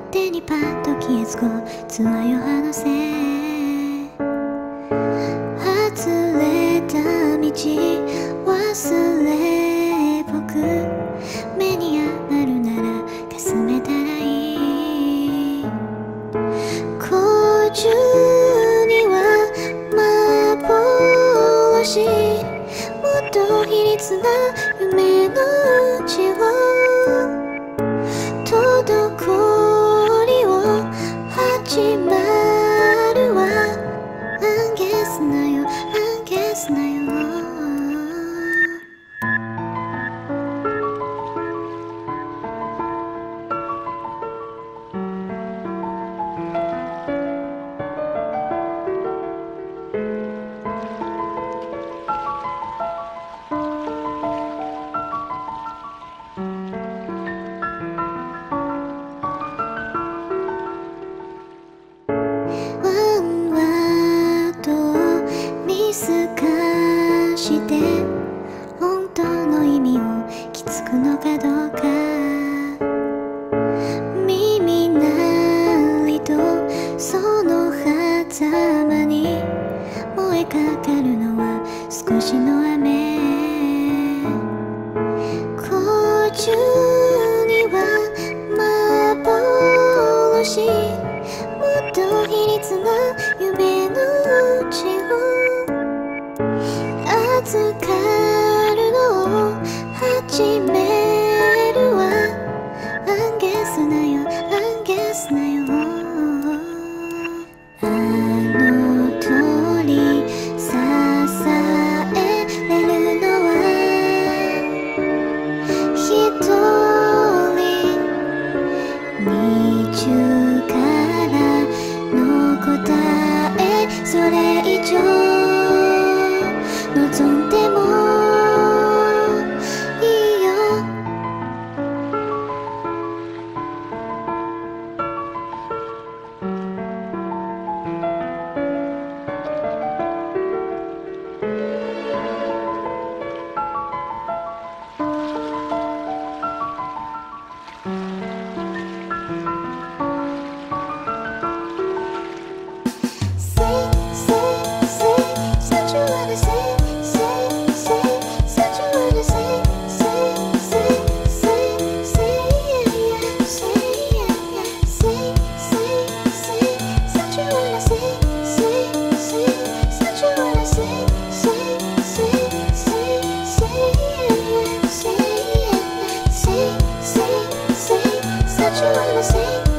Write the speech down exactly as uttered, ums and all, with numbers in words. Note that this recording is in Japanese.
手にパッと消えずこつはよ話せ外れた道忘れっぽく目に余るならかすめたらいい空中には幻もっと比率な夢の内を滞りを始まるわ案消すなよ案消すなよ本当の意味を気づくのかどうか耳鳴りとその狭間に燃えかかるのは少しの雨空中には幻もっと比率な夢の内を預かるのを始めるわ案消すなよ案消すなよあの鳥支えれるのは一人二中からの答えそれ以上望んでもいいよWhat you wanna say?